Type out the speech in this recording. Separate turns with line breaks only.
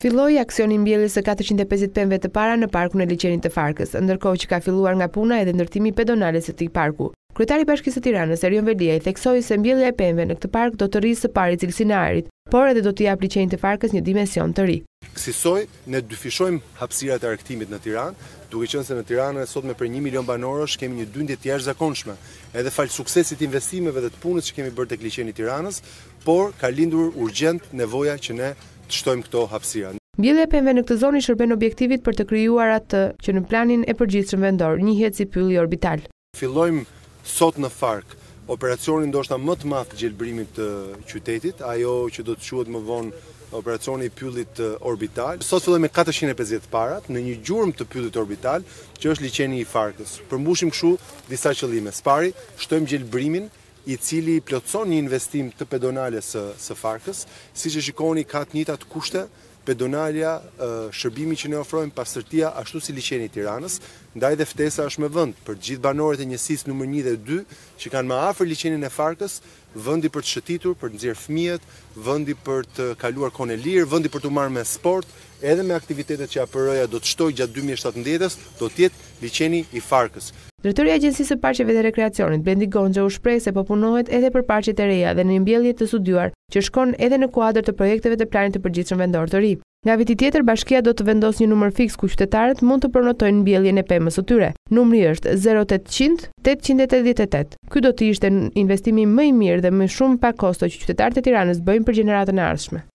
Filloi aksioni mbjelljes së 450 pemëve të para në parkun e liçenit të Farkës, ndërkohë që ka filluar nga puna edhe ndërtimi pedonale së këtij parku. Kryetari i Bashkisë së Tiranës, Erion Velia, i theksoi se mbjellja e pemëve në këtë park do të rrisë së pari cilësinë e ajrit, por edhe do të jap liçenit të Farkës një dimension të ri.
Kësaj ne dyfishojmë hapësirat e argëtimit në Tiranë, duke qenë se në Tiranë sot me për 1 milion banorësh kemi një dyndje të jashtëzakonshme, edhe fal suksesit të investimeve dhe të punës që kemi bërë tek liçeni i Tiranës, por ka lindur urgjent nevoja që ne të shtojmë këto hapësira.
Mbjellja e pemëve në këtë zonë shërben objektivit për të krijuar atë që në planin e përgjithshëm vendor njihet si pylli orbital.
Fillojmë sot në Fark operacionin ndoshta më të madh të gjelbërimit të qytetit, ajo që do të quhet më vonë operacioni i pyllit orbital. Sot fillojmë me 450 parat në një gjurmë të pyllit orbital, që është liçeni i Farkës. Përmbushim kështu disa qëllime. Së pari, shtojmë gjelbërimin i cili plotson një investim të pedonales së Farkës, siç e shikoni ka të njëjtat kushte pedonalja, shërbimi që ne ofrojmë, pastërtia ashtu si liçeni i Tiranës, ndaj dhe ftesa është me vend për të gjithë banorët e njësisë numër 1 dhe 2 që kanë më afër liçenin e Farkës, vendi për të shëtitur, për të nxjerrë fëmijët, vendi për të kaluar kohën e lirë, vendi për të marrë me sport, edhe me aktivitetet që APR-ja do të shtojë gjatë 2017-s, do të jetë liçeni i Farkës.
Drejtori i Agjencisë së Parqeve dhe Rekreacionit, Blendi Gonxha, u shpreh se po punohet edhe për parqet e reja dhe në një mbjellje të studiuar që shkon edhe në kuadër të projekteve të planit të përgjithshëm vendor të ri. Nga viti tjetër, bashkia do të vendosë një numër fiks ku qytetarët mund të pronotojnë mbjelljen e pemës së tyre. Numri është 0800 888. Ky do të ishte investimi më i mirë dhe më shumë pa kosto që qytetarët e Tiranës bëjnë për gjeneratën e ardhshme.